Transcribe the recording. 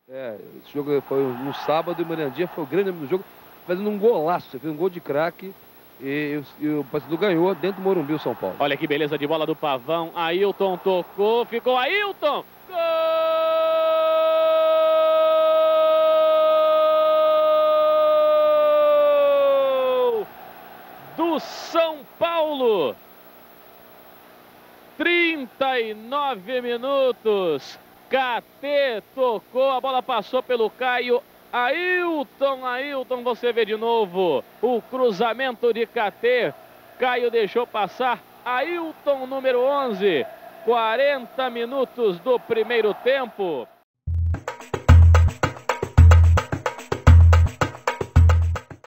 Esse jogo foi no sábado e o Mirandinha foi o grande nome do jogo, fazendo um golaço, fez um gol de craque. E o Paysandu ganhou dentro do Morumbi, o São Paulo. Olha que beleza de bola do Pavão. Ailton tocou, ficou Ailton. Gol do São Paulo. 39 minutos. KT tocou, a bola passou pelo Caio. Ailton, você vê de novo o cruzamento de KT. Caio deixou passar. Ailton, número 11. 40 minutos do primeiro tempo.